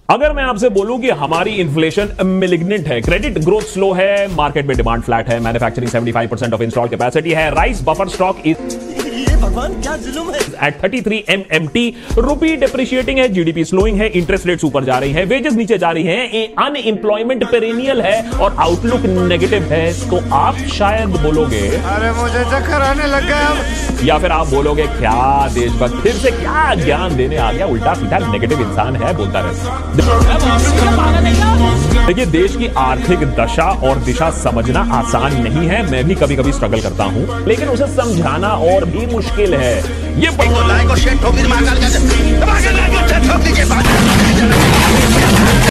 अगर मैं आपसे बोलूं कि हमारी इन्फ्लेशन मैलिग्नेंट है, क्रेडिट ग्रोथ स्लो है, मार्केट में डिमांड फ्लैट है, मैन्युफैक्चरिंग 75% ऑफ इंस्टॉल्ड कैपेसिटी है, राइस बफर स्टॉक इज भगवान क्या जुल्म है एट 33 MMT, रुपी डिप्रिशिएटिंग है, जीडीपी स्लोइंग है, इंटरेस्ट रेट्स ऊपर जा रही है, वेजेस नीचे जा रही हैं, अनएम्प्लॉयमेंट पेरेनियल है और आउटलुक नेगेटिव है, तो आप शायद बोलोगे अरे मुझे चक्कर आने लग गया अब। या फिर आप बोलोगे क्या देशभक्त फिर से क्या ज्ञान देने आ गया, उल्टा सीधा नेगेटिव इंसान है, बोलता रहे। देखिए, देश की आर्थिक दशा और दिशा समझना आसान नहीं है, मैं भी कभी कभी स्ट्रगल करता हूं, लेकिन उसे समझाना और भी मुश्किल है। ये लाइक और शेयर ठोक दीजिए।